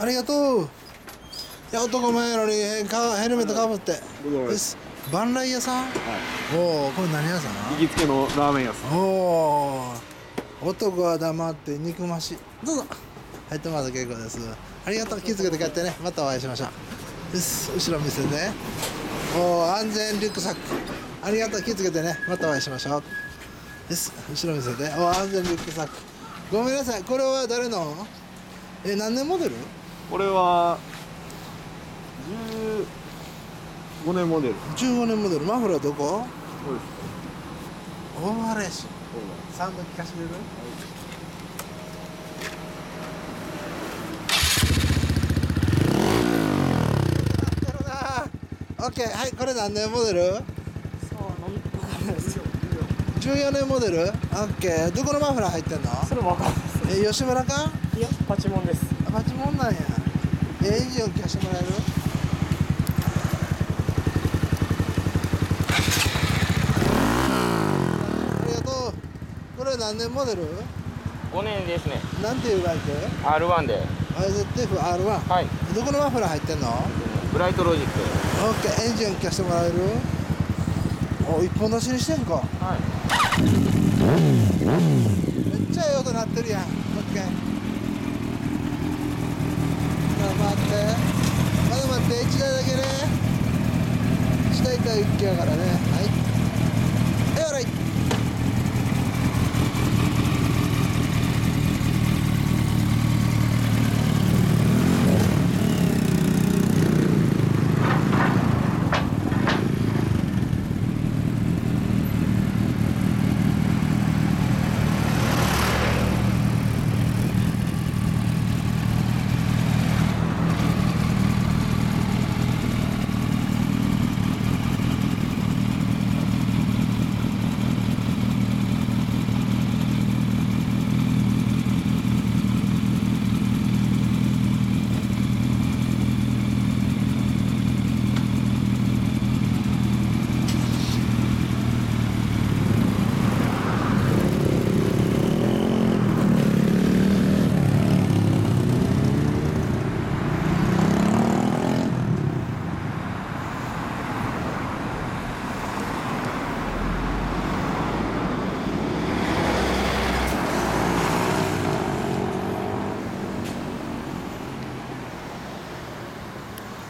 ありがとう。いや、男前やのにヘルメットかぶって。万来屋さん。おお、これ何屋さん。 行きつけのラーメン屋さん。 おお、男は黙って肉増し。どうぞ入ってもらって結構です。ありがとう。気付けて帰ってね。またお会いしましょう。です。後ろ見せて。おお、安全リュックサック。ありがとう。気付けてね。またお会いしましょう。です。後ろ見せて。おお、安全リュックサック。ごめんなさい。これは誰の。何年モデル。 これは15年モデル。 15年モデル。マフラーどこ。 そうです。 オーバーレーシサウンド聞かせてくれる。オッケー。はい、これ何年モデル。14年モデル。オッケー。どこのマフラー入ってんの。 それも分かんないです。 吉村か。 いや、パチモンです。 パチモンなんや。エンジンを聞かせてもらえる。ありがとう。これ何年モデル。 5年ですね。 なんていうバイク。 R1 で。 IZF-R1。 はい。 どこのマフラー入ってんの。 ブライトロジック。 オッケー。エンジン聞かせてもらえる。お、一本出しにしてんか。 はい。 めっちゃええ音鳴ってるやん。オッケー。待って。まだ待って。1台だけね。下板1機やからね。